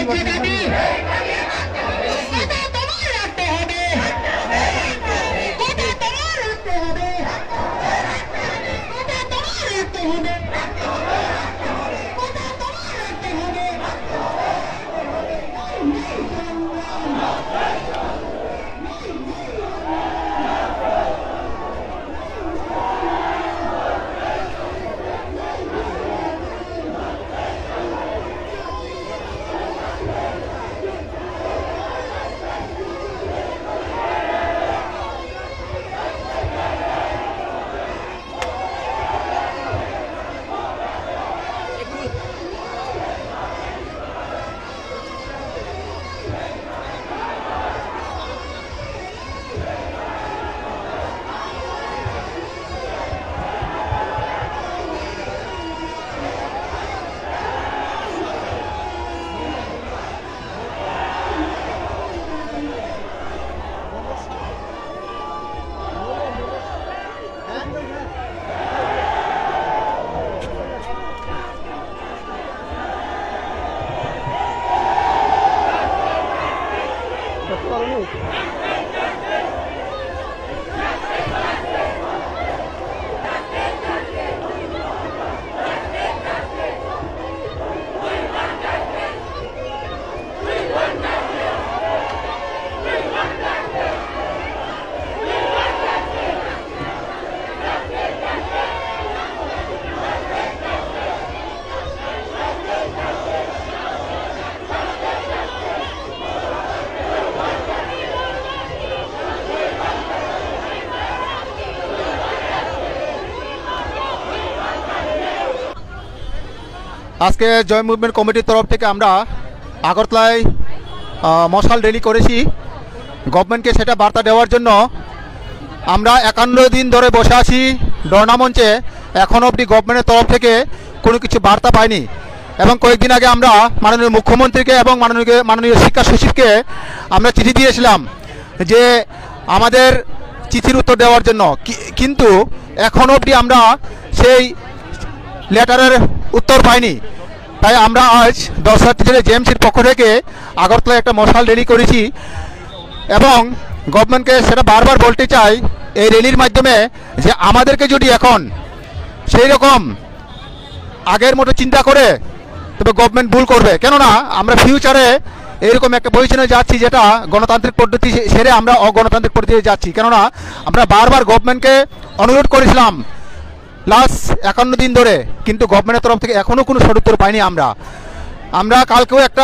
आज के जय मुभमेंट कमिटिर तरफ থেকে আমরা আগরতলায় মশাল র্যালি করেছি গভর্নমেন্টকে সেটা বার্তা দেওয়ার জন্য। আমরা 51 দিন ধরে বসে আছি ধর্ণা মঞ্চে, এখন অবধি গভর্নমেন্টের তরফ থেকে কোনো কিছু বার্তা পাইনি। এবং কয়েকদিন আগে আমরা মাননীয় মুখ্যমন্ত্রীকে এবং মাননীয় শিক্ষা সচিবকে আমরা চিঠি দিয়েছিলাম যে আমাদের চিঠির উত্তর দেওয়ার জন্য, কিন্তু এখন অবধি আমরা সেই লেটারের উত্তর পাইনি। তাই আমরা আজ 10 টিচারের জেএমসির পক্ষ থেকে আগরতলায় একটা মশাল র্যালি করেছি এবং গভর্নমেন্টকে সেটা বারবার বলতে চাই এই র্যালির মাধ্যমে যে আমাদেরকে যদি এখন সেই রকম আগের মতো চিন্তা করে তবে গভর্নমেন্ট ভুল করবে, কেননা আমরা ফিউচারে এরকম একটা পজিশনে যাচ্ছি যেটা গণতান্ত্রিক পদ্ধতি সেরে আমরা অগণতান্ত্রিক পদ্ধতিতে যাচ্ছি। কেননা আমরা বারবার গভর্নমেন্টকে অনুরোধ করেছিলাম লাস্ট 51 দিন ধরে, কিন্তু গভর্নমেন্টের তরফ থেকে এখনও কোনো সদুত্তর পাইনি। আমরা কালকেও একটা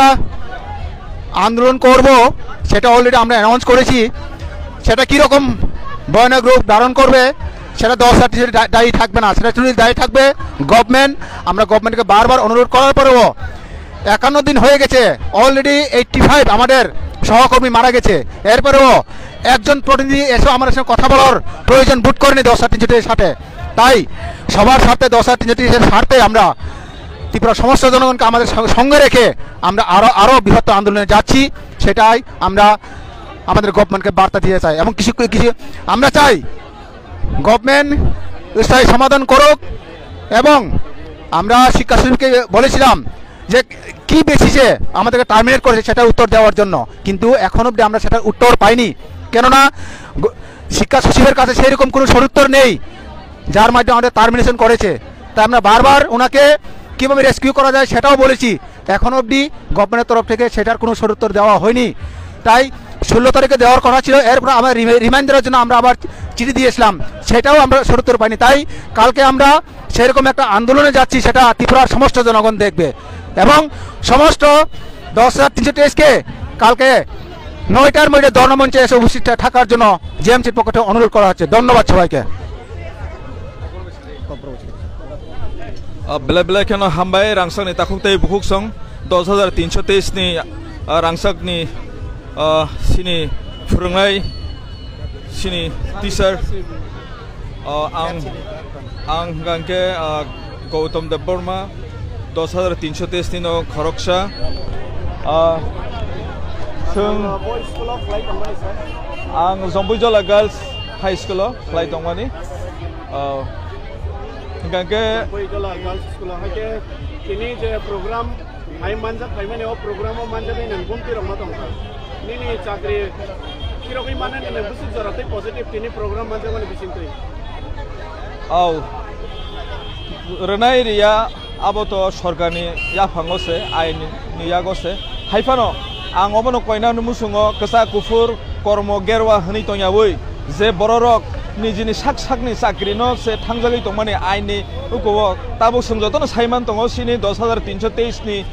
আন্দোলন করব, সেটা অলরেডি আমরা অ্যানাউন্স করেছি। সেটা কীরকম ভয়ানক রূপ ধারণ করবে সেটা 10 টিচার দায়ী থাকবে না, সেটা যদি দায়ী থাকবে গভর্নমেন্ট। আমরা গভর্নমেন্টকে বারবার অনুরোধ করার পরেও 51 দিন হয়ে গেছে, অলরেডি 85 আমাদের সহকর্মী মারা গেছে, এরপরেও একজন প্রতিনিধি এসে আমাদের সঙ্গে কথা বলার প্রয়োজন বোধ করেনি 10 টিচারের সাথে। তাই সবার সাথে 10 টিচারের স্বার্থে আমরা ত্রিপুরা সমস্ত জনগণকে আমাদের সঙ্গে রেখে আমরা আরও বৃহত্তর আন্দোলনে যাচ্ছি। সেটাই আমরা আমাদের গভর্নমেন্টকে বার্তা দিয়ে চাই এবং কিছু আমরা চাই গভর্নমেন্ট স্থায়ী সমাধান করুক। এবং আমরা শিক্ষা সচিবকে বলেছিলাম যে কি বেসিসে আমাদেরকে টার্মিনেট করেছে সেটা উত্তর দেওয়ার জন্য, কিন্তু এখন অবধি আমরা সেটার উত্তর পাইনি। কেননা শিক্ষা সচিবের কাছে সেই রকম কোনো সদুত্তর নেই যার মাধ্যমে আমাদের টার্মিনেশন করেছে। তাই আমরা বারবার ওনাকে কীভাবে রেস্কিউ করা যায় সেটাও বলেছি, এখন অবধি গভর্নমেন্টের তরফ থেকে সেটার কোনো সদুত্তর দেওয়া হয়নি। তাই 16 তারিখে দেওয়ার কথা ছিল, এরপর আমরা রিমাইন্ডারের জন্য আমরা আবার চিঠি দিয়েছিলাম, সেটাও আমরা সদুত্তর পাইনি। তাই কালকে আমরা সেরকম একটা আন্দোলনে যাচ্ছি, সেটা ত্রিপুরার সমস্ত জনগণ দেখবে এবং সমস্ত 10,000 টিচারকে কালকে 9টার মধ্যে ধর্ণা মঞ্চে এসে উপস্থিত থাকার জন্য জেএমসির পক্ষ থেকে অনুরোধ করা হচ্ছে। ধন্যবাদ সবাইকে। बेला बेला खेनो हामबाय रांसाकनि ताखुंथाय बुकुकसं 10,323 नि रांसाकनि सिनि फोरोंनाय सिनि टिचार आं गांके गौतम देव बर्मा 10,323 नि खरकसा आं जम्बुजला गार्ल्स हाई स्कुलाव फ्लाइट दंमानि गांके गर्ल्स स्कूल है कि किन्हीं जो program hai manja kai mane o program o manja dai nang bumti rong matong nini chakri kirogi mane ne busu jarate positive tini program manja mane bisintri au renai ria aboto sorgani ya phangose ain ni yagose haifano ang obono koina numusungo kesa kufur kormo gerwa hani tonyawoi je bororok nijini sak sakni sakri no se thangjali tongmani aini ukowo tabo sungjotono saiman tongo sini 10323 ni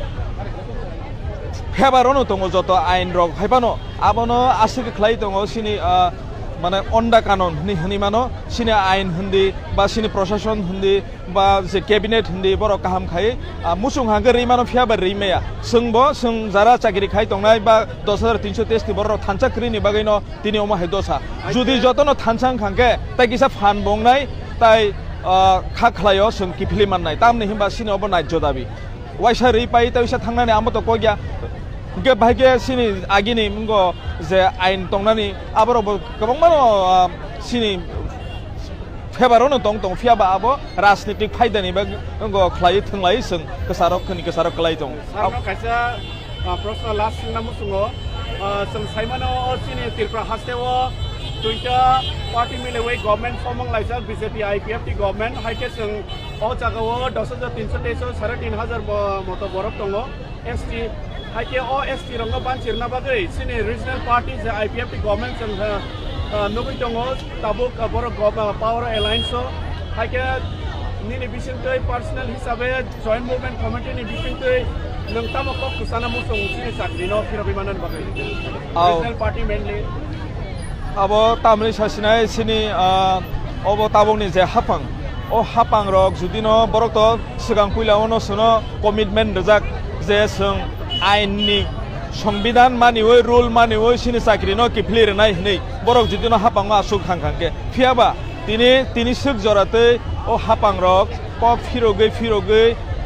February tongo joto ain rok haifano abono asik khlai tongo sini মানে অন্ডা কানুন হনি মানো সিনে আইন হিন্দি বা সিনি প্রশাসন হিন্দি বা যে cabinet Hindi বড় কাহাম খাই মুসুং হাঙ্গে রিমানো ফিয়াবা রিমেয়া সোংবো সোং যারা চাকরি খাই তংনাই বা 10323 নি বড় থানচাকরিনি বাগাইনো তিনি ওমা হেদোসা যদি যতনো থানচাং খাঙ্গে তাই কিসা ফান বংনাই তাই খা খলাयो সোং কিফিলি মাননাই তামনি হিমবা সিনি অব নাইজ্য দাবি ওয়াইসা রি পাই তাইসা থাংনানি আমতো কইয়া Ge bahage sini agini mungo je ain tongnani aboro kabangmano sini February tong tong fiaba abo rajnitik faidani ba mungo khlai thunglai sung kesarok khani kesarok klai tong sarno kaisa proshna last namusungo sum saimano o sini tirpra hasteo tuita party mileway government forming laisa BJP IPFT government haike sung o jagawo 10323 3,500 moto borok tongo ST haike OST rongo banchirna bagai sini regional parties IPFT government sang nugui tongo tabuk borok power alliance haike nini bisintoi personal hisabe joint movement committee ni bisintoi nangtamo kok kusana musung sini sakri no phirobimanan bagai regional party mainly abo tamli sasinai sini obo tabongni je hapang o hapang rok judino borok to sigang puilaono suno commitment rejak je sung আইননি সংবিধান মানিওই rule মানিওই সিনি চাকরি ন কিফলি রেনাই হই বরক যদিনো হাপাং আসুক খাংখাংকে ফিয়াবা তিনি সুক জরাতে ও হাপাং rock cock ফিরগৈ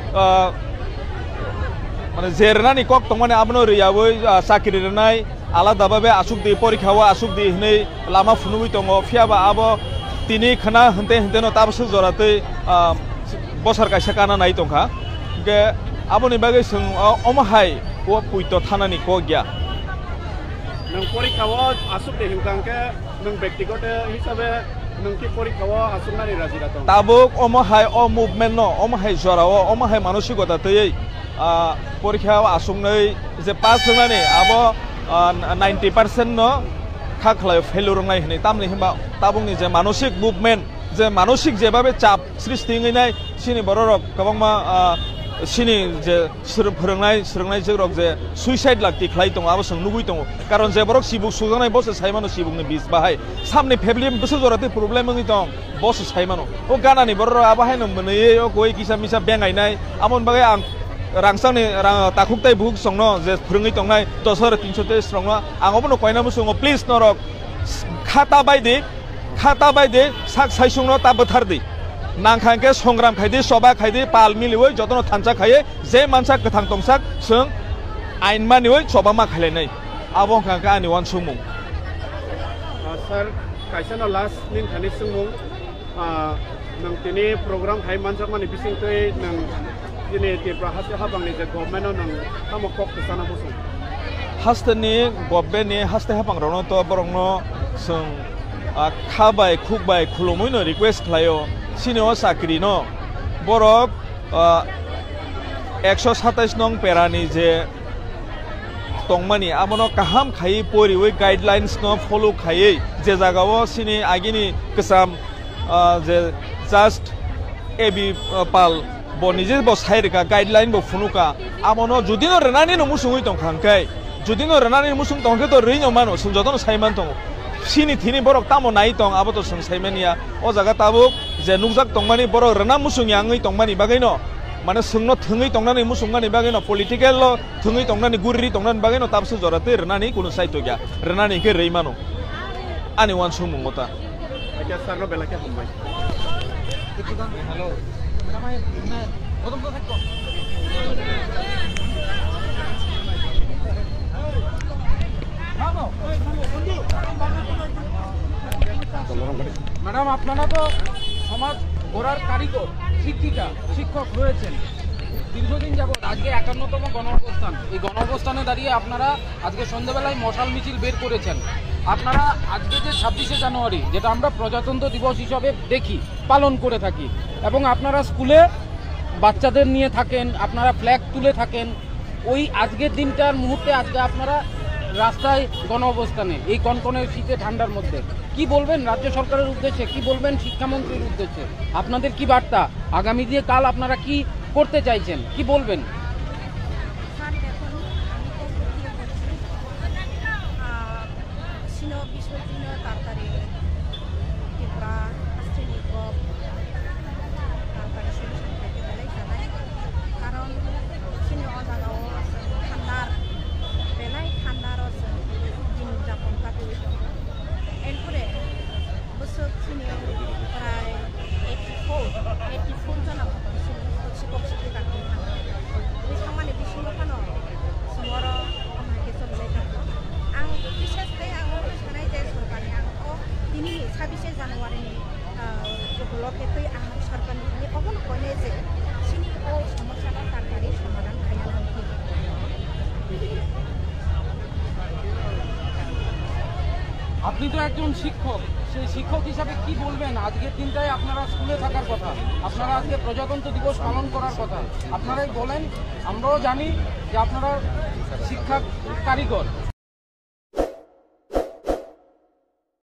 মানে জেরনানি cock তংমানে আবনো রিয়াবই চাকরি রেনাই আলাদাভাবে আসুক দি পরীক্ষাও আসুক দি হই লামা ফুনুবই তং ফিয়াবা আবো তিনি খানা হন্তে হন্তেনো তাবসু জরাতে বছর কাইসা কানা নাই তংখা গে aboni bagai sung omahai o puito thanani ko gya nang porikhawo asuk de hingkangke nang byaktigote hisabe nang ki porikhawo asuknani rajira tong tabuk omahai o movement no omahai jorao omahai manosikota tei porikha asuknai je pass hunani abo 90% no khakhlai failure ngai hni tamni himba tabungni je manosik movement je manosik jebabe chap srishti ngai sini bororok kabangma sini je srungnai jogrok je suicide lakti khlai tong abo sung nugui tong karon je borok sibuk sujanai boss saimano sibukni bis bahai samne family busu jorate problem ngi tong boss saimano o ganani borro abo hai no mene o koi kisa misa bengai nai amon bagai ang rangsangni takuktai buk songno je phurungi tongnai 10323 strongno angobono koina musungo please norok khata baide sak saisungno tabathar di nangkhangke songram khaidi soba khaidi pal miliwoi jotono thancha khaye je mansa kathang tongsak sung ain maniwoi soba ma khalenai abong khangka ani wan sumung sir kaisano last nin khani sumung nang tini program khai manjak mani bisingtoi nang tini tipra hase habangni je government nang hamokok kusana busung hastani government haste habang rono to borongno sung khabai khukbai khulomoi no request khlayo Sino sakri no borok 127 nong perani je tongmani amono kaham khai poriwei guidelines no follow khai je jagao sini agini kesam je just ebi pal bonije bo sairka guideline bo funuka amono judino renani no musungui tong khangkai judino renani musung tongke to rino mano sunjotono saiman tong sini thini borok tamo nai tong abo to sung saimania o jaga tabuk je nukjak tongmani borok rena musung yangai tongmani bagaino mane sungno thungui tongnani musungani bagaino political lo thungui tongnani gurri tongnani bagaino tabsu jorate renani kuno saito gya renani ke reimano ani wan sumung mota aja sarno belake hombai hello namai odom to thakko madam আপনারা তো সমাজ গড়ার কারিগর শিক্ষিকা শিক্ষক রয়েছেন দীর্ঘদিন যাবত আজকে 51তম গণঅবস্থান, এই গণঅবস্থানে দাঁড়িয়ে আপনারা আজকে সন্ধ্যাবেলায় মশাল মিছিল বের করেছেন। আপনারা আজকে যে 26শে জানুয়ারি, যেটা আমরা প্রজাতন্ত্র দিবস হিসাবে দেখি, পালন করে থাকি, এবং আপনারা স্কুলে বাচ্চাদের নিয়ে থাকেন, আপনারা ফ্ল্যাগ তুলে থাকেন, ওই আজকের দিনটার মুহূর্তে আজকে আপনারা রাস্তায় গণঅবস্থানে এই কনকনে শীতে ঠান্ডার মধ্যে কি বলবেন রাজ্য সরকারের উদ্দেশ্যে, কি বলবেন শিক্ষামন্ত্রীর উদ্দেশ্যে? আপনাদের কি বার্তা, আগামী দিয়ে কাল আপনারা কি করতে চাইছেন, কি বলবেন? স্যার দেখুন, আমি তো প্রতিজ্ঞা করছি সিনো বিশ্বদিন তাড়াতাড়ি ত্রিপুরা শ্রেণী গপ তাড়াতাড়ি সলিউশন পেতে বেলাই জানাই, কারণ সিনো অজাগাও ঠান্ডার বেলায় ঠান্ডারও দিন যাপন কাটে। এরপরে বছর সিনিয়র প্রায় 84 জনের মতন শিক্ষক শিক্ষিকাকে থাকবে। बिथांमोननि बिसिङाव फानो समर अमायके सोलिबाय थागोन। आं बिसेसकै आं सानाय जे सरकारनि आंखौ दिनैनि 26 जानुवारिनि उपलक्षे आं सरकारनिफ्राय अबन कने जे सिनि ओ समस्याखौ तारतारि समाधान खालामनांगौ। আপনি তো একজন শিক্ষক, সেই শিক্ষক হিসাবে কি বলবেন? আজকের দিনটায় আপনারা স্কুলে থাকার কথা, আপনারা আজকে প্রজাতন্ত্র দিবস পালন করার কথা, আপনারাই বলেন। আমরাও জানি যে আপনারা শিক্ষা কারিগর,